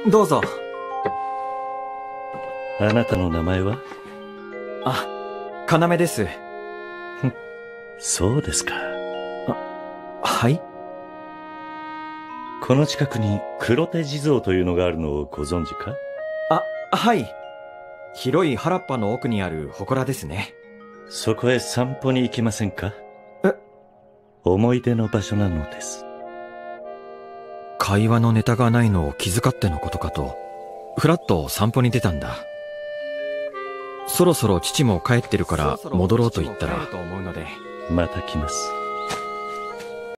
どうぞ。 あなたの名前は？ あ、かなめです。 そうですか。 はい。 この近くに黒手地蔵というのがあるのをご存知か？ はい。広い原っぱの奥にある祠ですね。 そこへ散歩に行きませんか？ え？ 思い出の場所なのです。 会話のネタがないのを気遣ってのことかと、ふらっと散歩に出たんだ。そろそろ父も帰ってるから戻ろうと言ったら、 また来ます。